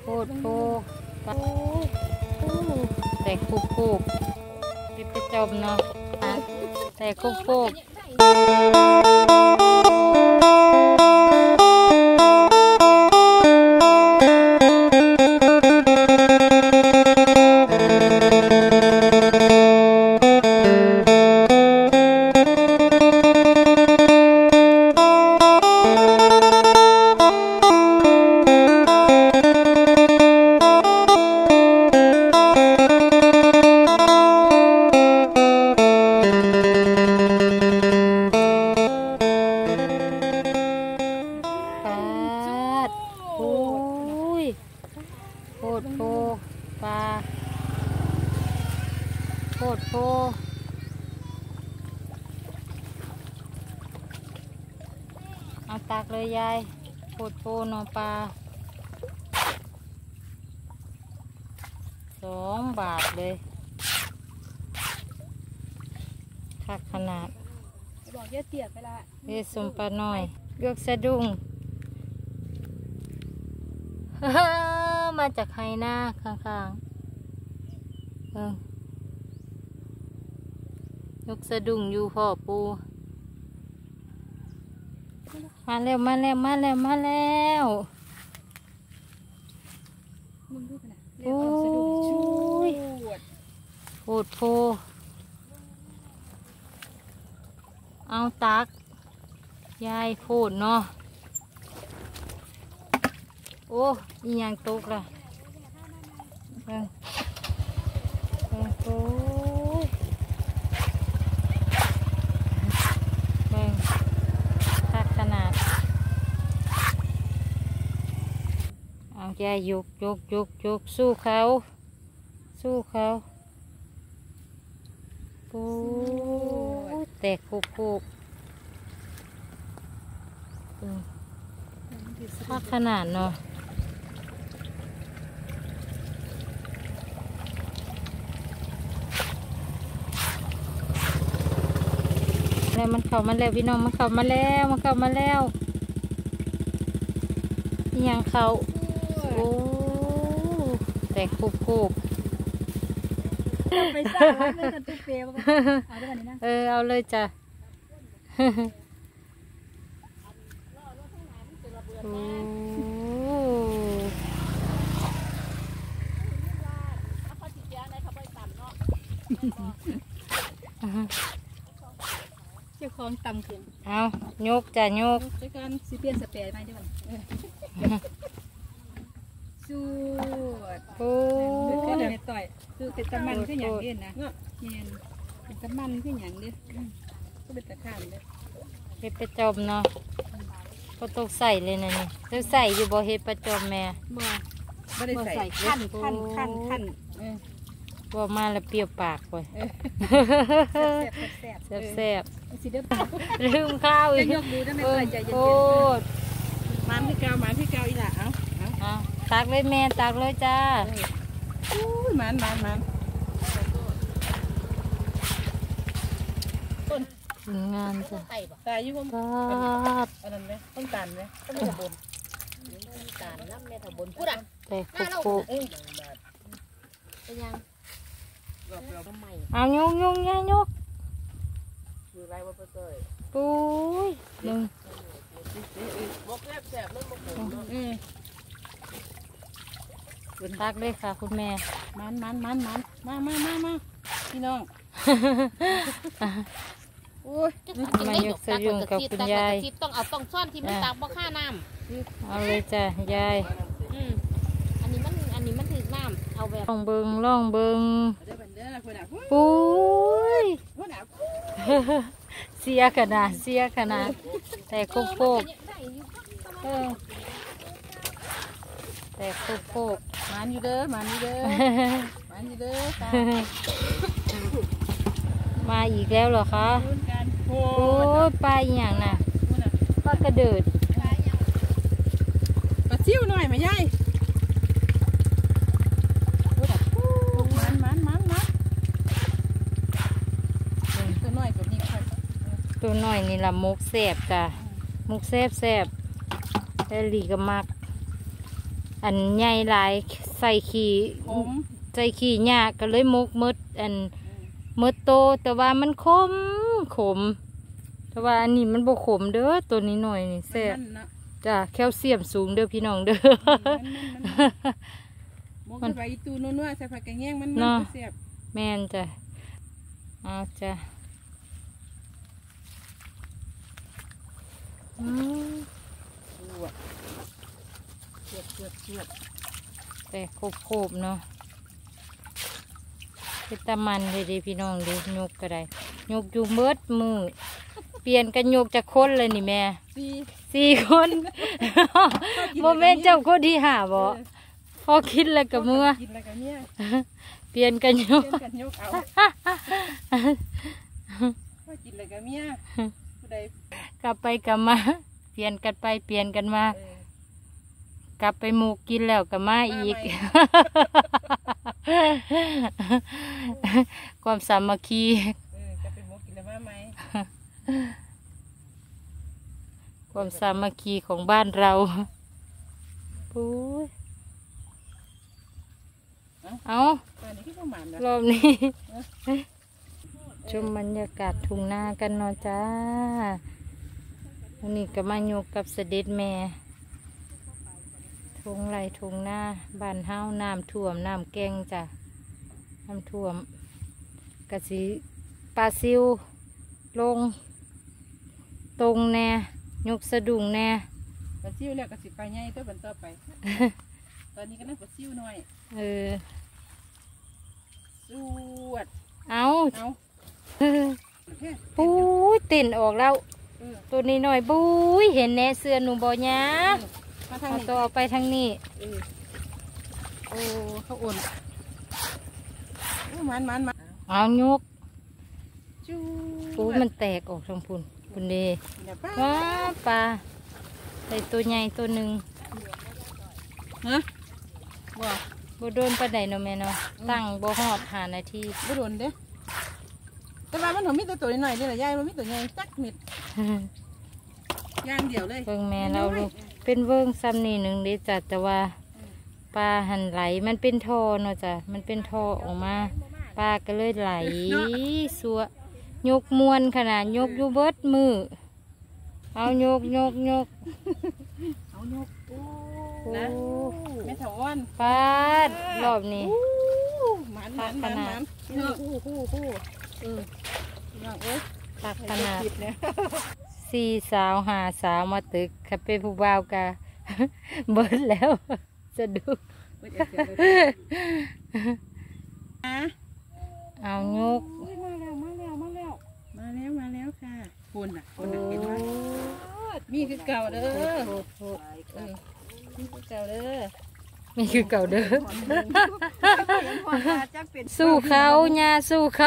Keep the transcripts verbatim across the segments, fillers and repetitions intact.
โคตรโคแต่คุกคุกติดไปจมเนาะแต่คุกคุกโคตรโพปลาโคตรโพเอาตักเลยยายโคตรโพนอปลาสองบาทเลยคักขนาดบอกเยอะเตี้ยไปละเรียสมปลาหน่อยเลือกสะดุ้งมาจากไฮหน้าข้างๆเออยกสะดุ้งอยู่พ่อปูมาแล้วมาแล้วมาแล้วมาแล้วโอ้ยโหดโพเอาตักยายโพดเนาะโอ้ยยังตกละเบิ่งเบิ่งโอ้ยเบิ่งคักขนาดเอาใจยกยกยกยกสู้เขาสู้เขาโอ้ยแตกคุกคุกคักขนาดเนาะแล้วมันเข้ามาแล้วพี่น้องมันเข้ามาแล้วมันเข้ามาแล้วยังเขาโอ้แต่คุบคุบไปสร้างเลยกันตุ๊กเปียเอาด้วยกันนี่นะเออเอาเลยจ้ะโอ้เจ้าของต่ำขึ้นเอายกจ้ะยกด้วยกันซีเปียนสเปรย์ไหมด้วยกันสูดโอ้ก็เดี๋ยวต่อยคือเป็นตะมันขึ้นอย่างเด่นนะเย็นเป็นตะมันขึ้นอย่างเด่นก็เป็นตะข้ามเด่นเฮ็ดประจอมเนาะก็ต้องใส่เลยนะนี่ต้องใส่อยู่บ่เฮ็ดประจอมแม่บ่บ่ได้ใส่ขั้นขั้นขั้นขั้นบ่มาแล้วเปรี้ยวปากเลยแซ่บแซ่บลืมข้าวอีกโอ้มันพี่เกามันพี่เกาอีหล่ะเอาเอาตักเลยแม่ตักเลยจ้าอู้มันมันมันต้นงานจ้ะตายอยู่ผมครับอันนั้นเลยต้นตาลเลยต้นตะบนตาลน้ำเมตะบนพูดอ่ะแต่คุกคุกเป็นยังเอายงยงยายกอยู่ไรวะเพื่อนปุ้ยหนึ่งบกแซ่บแซ่บเริ่มบกอืมตักเลยค่ะคุณแม่มันมันมันมันมามามามาพี่น้องโอ้ยมายกสะยุงกับคุณยายต้องเอาต้องซ่อนที่มันตากบ่ค่าน้ำเอาเลยจ้ะยายอันนี้มันอันนี้มันถือน้ำเอาแบบล่องเบิงล่องเบิงปุ้ยเสียขนาดเสียขนาดแต่โคกโคกแต่โคกโคกมันอยู่เด้อมันอยู่เด้อมันอยู่เด้อมาอีกแล้วเหรอคะโอ้ยปลาอย่างน่ะปลากระเดิดปลาซิ่วหน่อยไหมยายมันมันมันมันตัวน้อยตัวนี้ค่อยตัวน้อยนี่ละมุกแสบจ้ะมุกแสบแสบแต่หลีก็มักอันใหญ่หลายใส่ขี้ขมใส่ขี้หญ้าก็เลยมกมดอันมดโตแต่ว่ามันขมขมแต่ว่าอันนี้มันบ่ขมเด้อตัวนี้หน่อยนี่แซ่บมันเนาะจ้ะแคลเซียมสูงเด้อพี่น้องเด้อมันมันมันมกใส่อีตูนัวๆใส่ผักกระแยงมันมันเนาะเสียบแม่นจ้ะเอาจ้ะอืมตัวเชือดเชือดเชือดแต่โคบๆเนาะเป็นตะมันเลยดิพี่น้องดิยกก็ได้ยกอยู่เบิดมือเปลี่ยนกันยกจากคนเลยนี่แม่สีสี่คนโมเมนต์เจ้าคนที่หาบ่พอคิดแล้วกับมือกินอะไรกันเนี่ยเปลี่ยนกันยกเล่นกันยกเอาพอกินอะไรกันเนี่ยผู้ใดกลับไปกลับมา เปลี่ยนกันไปเปลี่ยนกันมาเออกลับไปหมูกินแล้วกับมาอีก ความสามัคคีเออจะเป็นหมกกินแล้วมาไหมความสามัคคีของบ้านเราปุ้ยเอาตอนนี้คือประมาณนะรอบนี้ ชมบรรยากาศทุ่งนากันเนาะจ้าวันนี้ก็มาอยู่กับเสด็จแม่ทุ่งไรทุ่งนาบ้านเฮาน้ำท่วมน้ำแกงจ้ะน้ำท่วมกะสิปลาซิวลงตรงแน่ยกสะดุ้งแน่ปลาซิวแล้วก็สิไปใหญ่ตัวบันต่อไป ตอนนี้ก็นั่งปลาซิวหน่อยเออสวดเอาเอาแค่ปุ้ยติ่นออกแล้วเออตัวนี้หน่อยปุ้ยเห็นแน่เสื้อหนูบอยามาทางเอานี้ตัวเอาไปทางนี้เออโอ้เขาอ่อนโอ้มันมันมันเอายกจูปุ้ยมันแตกออกทางพุ่นพุ่นเดเดี๋ยวป้าว้าปลาใส่ตัวใหญ่ตัวหนึ่งฮะบ่บ่โดนปลาใดเนาะแม่เนาะตั้งบ่ฮอดหานาทีบ่โดนเด้แต่ว่ามันถึงมีแต่ตัวน้อยนี่แหละยายมันมีตัวใหญ่จักเม็ดย่างเดียวเลยเบิ่งแม่เราลูกเป็นเบิ่งซ้ำนี่หนึ่งเด้จ้ะแต่ว่าปลาหันไหลมันเป็นท่อเนาะจ้ะมันเป็นท่อออกมาปลาก็เลยไหลสัวยกมวนขนาดยกอยู่เบิดมือเอายกยกยกเอานกโอ้โอ้นะแม่ถาวรปลาดรอบนี้หมันหมันหมันหมันเนาะฮู้ฮู้ฮู้เออเนาะเอ้ยตักขนาดผิดเนี่ยสี่สาวหาสาวมาตึกขับเป็นผู้บ่าวกะ เบิดแล้วจะดูเบิดเอาเสียเลยอ่ะเอายกอุ๊ยมาแล้วมาแล้วมาแล้วมาแล้วมาแล้วค่ะคุณน่ะคุณน่ะเห็นไหมมีคือเก่าเด้อโอ้โหเออมีคือเก่าเด้อนี่คือเก่าเด้อจักเป็นสู้เขาญาสู้เขา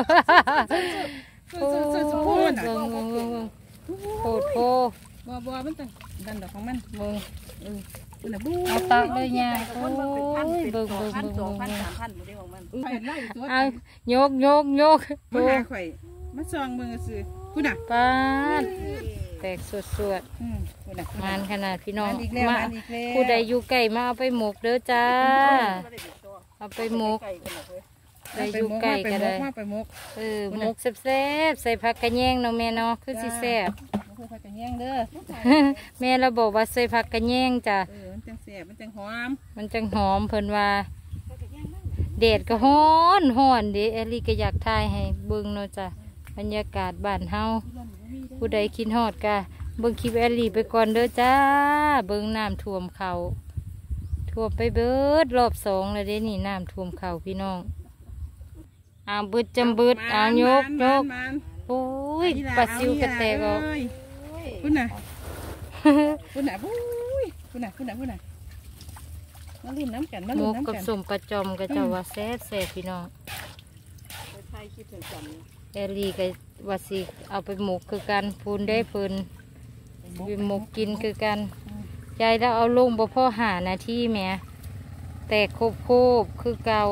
สู้สู้สู้สู้พูดน่ะเบิ่งเบิ่งเบิ่งเบิ่งโคตรโพบ่บ่มันต้องดันดอกของมันเบิ่งเออคุณน่ะบู๊เอาตักเลยญาโอ้ยเบิ่งเบิ่งพันเบิ่งสองพัเบิ่นงสามพันบ่ได้ของมันเออเห็นไล่ตัวเอายกยกยกมาโอ้หาข่อยมาซองเบิ่งซื่อคุณน่ะปาดแตกสวดสวดอืมคุณน่ะๆมานขนาดพี่น้องมันอีกแล้วมามันอีกแล้วผู้ใดอยู่ไก่มาเอาไปหมกเด้อจ้า เอาไปหมก ได้อยู่ใกล้ก็ได้มาไปมกเออหมกแซ่บๆใส่ผักกระแยงเนาะแม่เนาะคือสิแซ่บมกไปจะแย่งเด้อแม่เราบอกว่าใส่ผักกระแยงจ้ะเออมันจังแซ่บมันจังหอมมันจังหอมเพิ่นว่าแดดก็ฮ้อนฮ้อนเดิแอลลี่ก็อยากถ่ายให้เบิ่งเนาะจ้ะบรรยากาศบ้านเฮาผู้ใดคิดฮอดก็เบิ่งคลิปแอลลี่ไปก่อนเด้อจ้าเบิ่งน้ำท่วมเขาท่วมไปเบิดรอบสองแล้วเด้นี่น้ำท่วมเขาพี่น้องเอาบึดจำบึดเอายกยกมันโอ้ยปลาซิวกระแตกออกคุณน่ะคุณน่ะบุ้ยคุณน่ะคุณน่ะคุณน่ะมาลุ้นน้ำกันมาหลุ้มูนน้ำกับกันสมปลาจอมก็จะว่าแซ่บแซ่บพี่น้องใช่คิดถึงกันแอลลี่ก็ว่าสิเอาไปหมกคือกันพูนได้เพิ่นไปหมกกินคือกันยายแล้วเอาลงบ่พ่อหานาทีแหม่แตกโคบโคบๆคือเก่า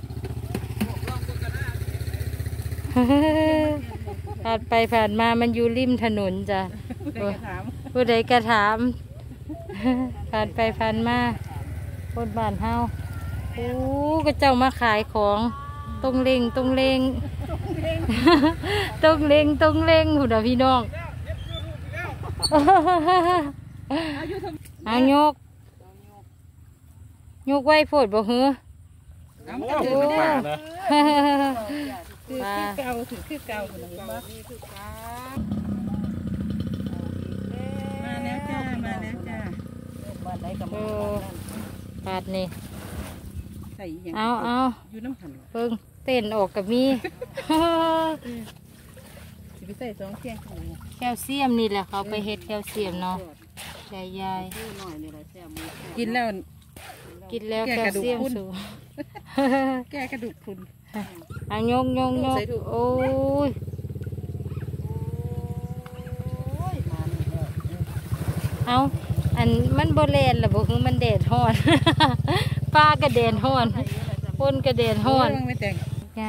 ผ่านไปผ่านมามันอยู่ริมถนนจ้ะผู้ใดก็ถามผู้ใดกระถาม ผ่านไปผ่านมาคนบ้านเฮาโอ้ก็เจ้ามาขายของตรงเลงตรงเลงตรงเลงตรงเลงหุ่นอ่ะพี่น้องเอายกยกไว้โพดบ่หือน้ำกระถือไม่ได้ถือคือเก่าถือคือเก่าคนละบ้ามาแล้วจ้ามาแล้วจ้าบ้านไหนกับบ้านนั้นปาดนี่ใส่อย่างเอาเอาอยู่น้ำหันเพิ่งเต้นออกกับมีสิไปใส่สองเที่ยงแคลเซียมนี่แหละเขาไปเฮ็ดแคลเซียมเนาะยายยายกินแล้วกินแล้วแคลเซียมสูงแก้กระดูกพรุนเอายกยกยกโอ้ยเอาอันมันโบเลนหรอบอกคือมันแดดฮ้อน ป้ากระเด็นฮ้อนพ่นกระเด็นฮ้อนไม่แต่งจ้า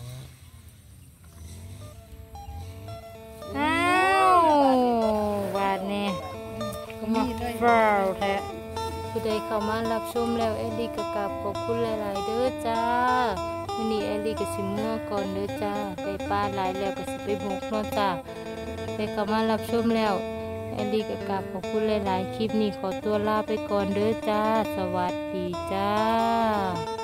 อ้าวบาดนี่ก็มาฟาวแท้ผู้ใดเข้ามารับชมแล้วเอลี่ก็กราบขอบคุณหลายๆเด้อจ้าวันนี้เอลี่ก็สิเมื่อก่อนเด้อจ้าได้ปลาหลายแล้วก็สิไปหมกเนาะจ้าไปเข้ามารับชมแล้วเอลี่ก็กราบขอบคุณหลายๆคลิปนี้ขอตัวลาไปก่อนเด้อจ้าสวัสดีจ้า